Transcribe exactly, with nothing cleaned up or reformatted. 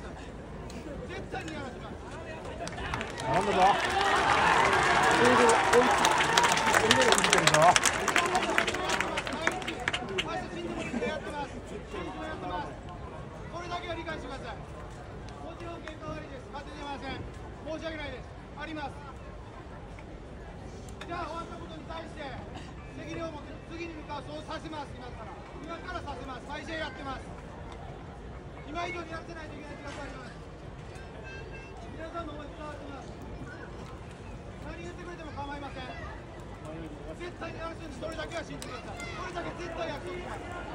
絶対にやらせます。 頼んだぞ。 これだけは理解してください。もちろん結果悪いです。勝ててません。申し訳ないです。あります。じゃあ終わったことに対して責任を持って次に向かうそうさせます。今から今からさせます。再生やってます。今以上にやってないといけない時間があります。皆さんの思い伝わってます。何言ってくれても構いません。絶対に安心にそれだけは信じてください。それだけ絶対約束します。